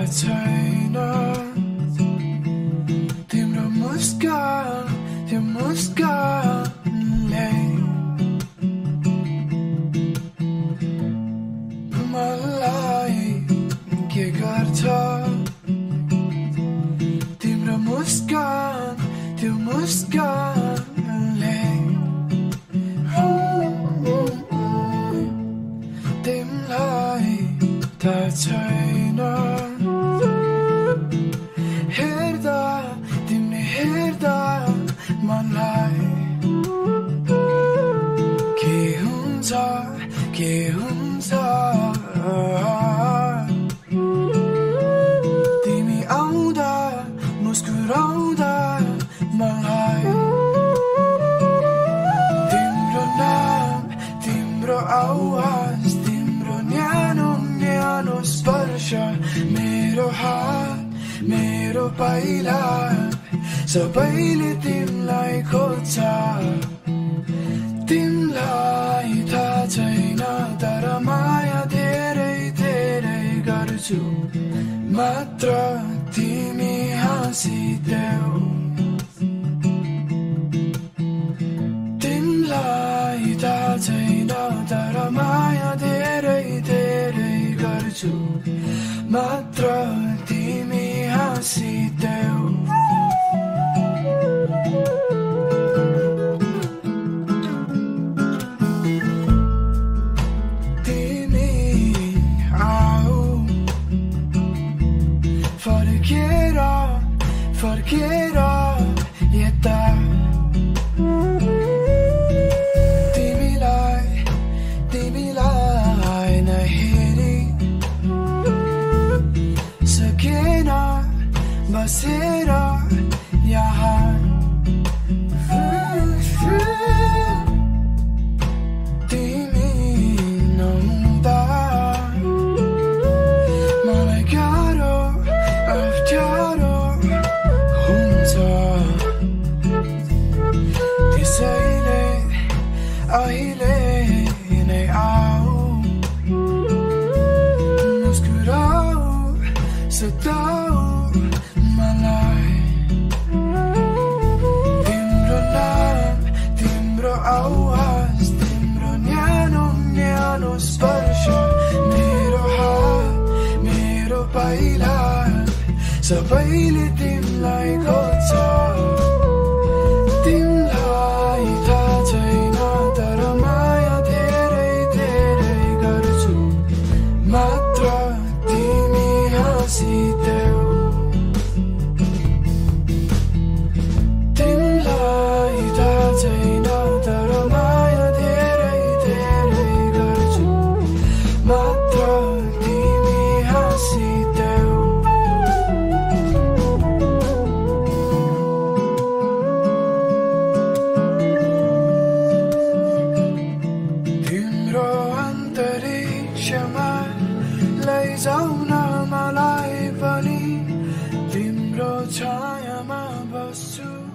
छैन तिम्रो मुस्कान त्यो मुस्कानले मलाई के गर्छ तिम्रो मुस्कान त्यो मुस्कानले तिमीलाई थाहा छैन हेर्दा तिमीले हेर्दा मलाई के हुन्छ तिमी आउँदा मुस्कुराउँदा मलाई तिम्रो नाम तिम्रो आवाज तिम्रो न्यानो न्यानो स्पर्श मेरो हात मेरो पाइला सबैले तिमीलाई खोज्छ तिमीलाई थाहा छैन तर माया धेरै धेरै गर्छु मात्र तिमी हाँसिदेऊ तिमीलाई थाहा छैन तर माया धेरै धेरै गर्छु मात्र तिमी हाँसिदेऊ फर्केर यता तिमीलाई नहेरी सकेन बसेर यहाँ तिमी नहुँदा मलाई गाह्रो अप्ठ्यारो त्यसैले अहिले नै आऊ मुस्कुराऊ सताऊ मलाई तिम्रो नाम तिम्रो आवाज तिम्रो न्यानो न्यानो स्पर्श मेरो हात मेरो पाइला सबैले तिमीलाई खोज्छ तिमीलाई थाहा छैन तर माया धेरै धेरै गर्छु मात्र तिमी हाँसिदेऊ तिमीलाई थाहा छैन तर माया धेरै धेरै गर्छु मात्र तिमी हाँसिदेऊ क्षमा लैजाऊ न मलाई पनि तिम्रो छायामा बस्छु